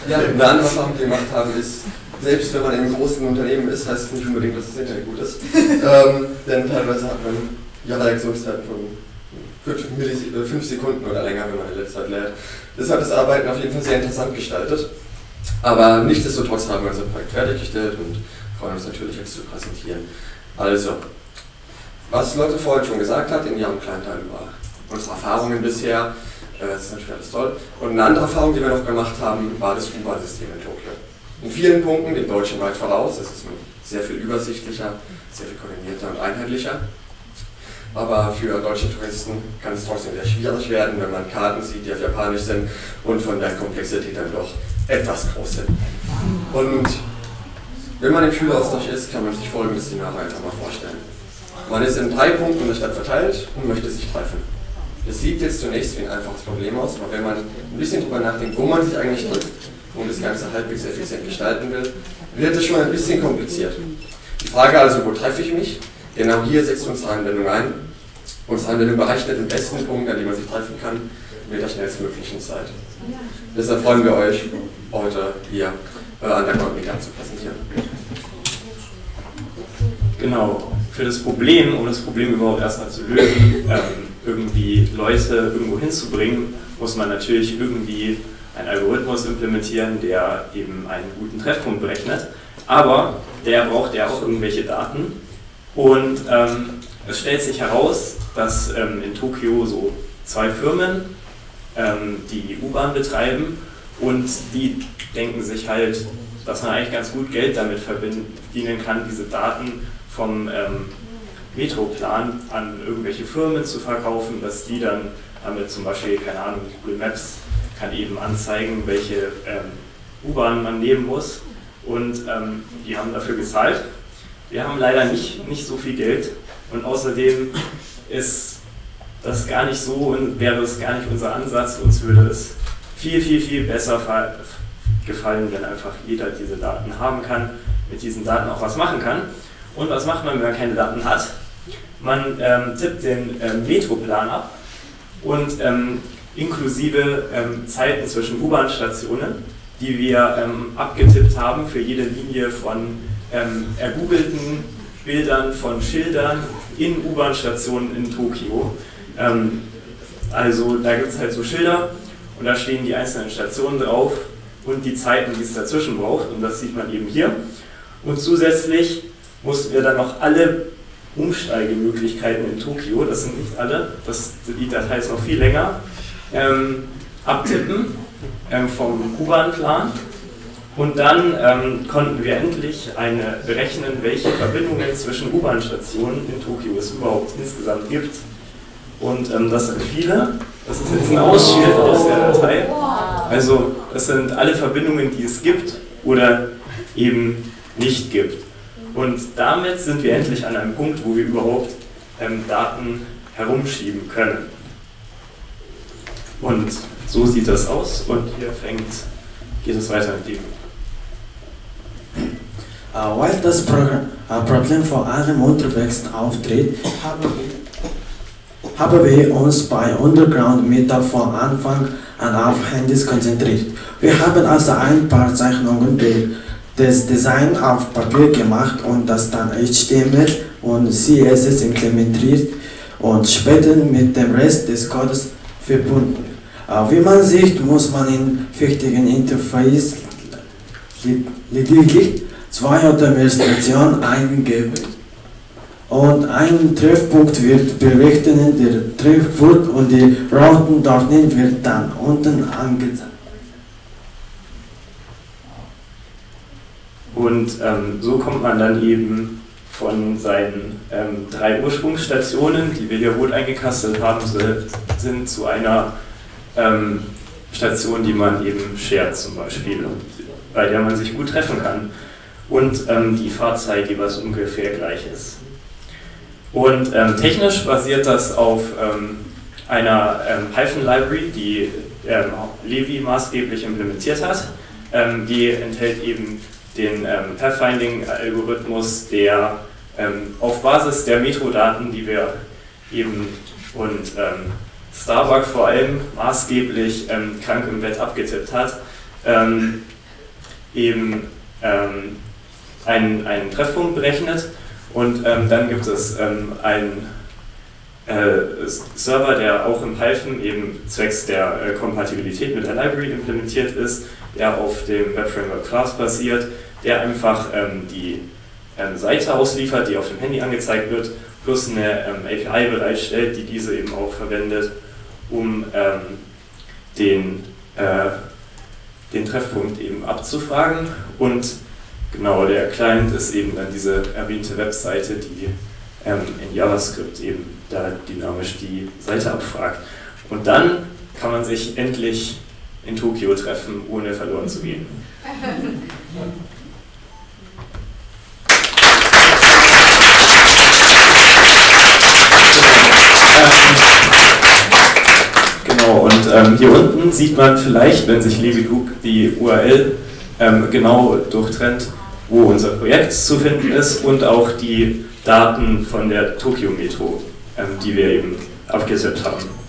Ja, eine andere Erfahrung, die wir gemacht haben, ist, selbst wenn man in einem großen Unternehmen ist, heißt es nicht unbedingt, dass das Internet gut ist. Denn teilweise hat man ja Reaktionszeiten von 5 Sekunden oder länger, wenn man in letzter Zeit lädt. Das hat das Arbeiten auf jeden Fall sehr interessant gestaltet. Aber nichtsdestotrotz haben wir unser Projekt fertiggestellt und freuen uns natürlich, es zu präsentieren. Also, was Lotte vorhin schon gesagt hat, in ihrem kleinen Teil über unsere Erfahrungen bisher, das ist natürlich alles toll. Und eine andere Erfahrung, die wir noch gemacht haben, war das U-Bahn-System in Tokio. In vielen Punkten dem Deutschen weit voraus, es ist sehr viel übersichtlicher, sehr viel koordinierter und einheitlicher. Aber für deutsche Touristen kann es trotzdem sehr schwierig werden, wenn man Karten sieht, die auf Japanisch sind und von der Komplexität dann doch etwas groß sind. Und wenn man im Schüleraustausch ist, kann man sich folgendes Szenario einfach mal vorstellen. Man ist in 3 Punkten in der Stadt verteilt und möchte sich treffen. Das sieht jetzt zunächst wie ein einfaches Problem aus, aber wenn man ein bisschen drüber nachdenkt, wo man sich eigentlich trifft und das Ganze halbwegs effizient gestalten will, wird es schon ein bisschen kompliziert. Die Frage also, wo treffe ich mich? Genau hier setzt unsere Anwendung ein. Unsere Anwendung berechnet den besten Punkt, an dem man sich treffen kann, mit der schnellstmöglichen Zeit. Deshalb freuen wir euch, heute hier an der Cognita zu präsentieren. Genau, für das Problem, um das Problem überhaupt erstmal zu lösen, irgendwie Leute irgendwo hinzubringen, muss man natürlich irgendwie einen Algorithmus implementieren, der eben einen guten Treffpunkt berechnet. Aber der braucht ja auch irgendwelche Daten. Und es stellt sich heraus, dass in Tokio so 2 Firmen die U-Bahn betreiben und die denken sich halt, dass man eigentlich ganz gut Geld damit verdienen kann, diese Daten vom Metroplan an irgendwelche Firmen zu verkaufen, dass die dann damit zum Beispiel, keine Ahnung, Google Maps kann eben anzeigen, welche U-Bahn man nehmen muss und die haben dafür gezahlt. Wir haben leider nicht so viel Geld und außerdem ist das gar nicht so und wäre es gar nicht unser Ansatz. Uns würde es viel besser gefallen, wenn einfach jeder diese Daten haben kann, mit diesen Daten auch was machen kann. Und was macht man, wenn man keine Daten hat? Man tippt den Metroplan ab und inklusive Zeiten zwischen U-Bahn-Stationen, die wir abgetippt haben für jede Linie von ergoogelten Bildern von Schildern in U-Bahn-Stationen in Tokio. Also da gibt es halt so Schilder und da stehen die einzelnen Stationen drauf und die Zeiten, die es dazwischen braucht, und das sieht man eben hier. Und zusätzlich mussten wir dann noch alle Umsteigemöglichkeiten in Tokio, das sind nicht alle, die Datei ist noch viel länger, abtippen vom U-Bahn-Plan. Und dann konnten wir endlich berechnen, welche Verbindungen zwischen U-Bahn-Stationen in Tokio es überhaupt insgesamt gibt. Und das sind viele. Das ist jetzt ein Ausschnitt aus der Datei. Also das sind alle Verbindungen, die es gibt oder eben nicht gibt. Und damit sind wir endlich an einem Punkt, wo wir überhaupt Daten herumschieben können. Und so sieht das aus und hier geht es weiter mit dem. Weil das Problem vor allem unterwegs auftritt, haben wir uns bei Underground Meetup von Anfang an auf Handys konzentriert. Wir haben also ein paar Zeichnungen des Design auf Papier gemacht und das dann HTML und CSS implementiert und später mit dem Rest des Codes verbunden. Wie man sieht, muss man im fertigen Interface lediglich 2 oder mehr Stationen eingeben und ein Treffpunkt wird berechnet, der Treffpunkt und die Routen dorthin wird dann unten angezeigt. Und so kommt man dann eben von seinen 3 Ursprungsstationen, die wir hier rot eingekastelt haben, sind zu einer Station, die man eben shared zum Beispiel, bei der man sich gut treffen kann. Und die Fahrzeit jeweils ungefähr gleich ist. Und technisch basiert das auf einer Python-Library, die Levi maßgeblich implementiert hat. Die enthält eben den Pathfinding-Algorithmus, der auf Basis der Metrodaten, die wir eben und Starbuck vor allem maßgeblich krank im Bett abgetippt hat, eben einen Treffpunkt berechnet und dann gibt es einen Server, der auch in Python eben zwecks der Kompatibilität mit der Library implementiert ist, der auf dem Web Framework Flask basiert, der einfach die Seite ausliefert, die auf dem Handy angezeigt wird, plus eine API bereitstellt, die diese eben auch verwendet, um den Treffpunkt eben abzufragen. Und genau, der Client ist eben dann diese erwähnte Webseite, die in JavaScript eben da dynamisch die Seite abfragt. Und dann kann man sich endlich in Tokio treffen, ohne verloren zu gehen. Genau, und hier unten sieht man vielleicht, wenn sich LeBigOok die URL genau durchtrennt, wo unser Projekt zu finden ist und auch die Daten von der Tokio Metro, die wir eben abgesetzt haben.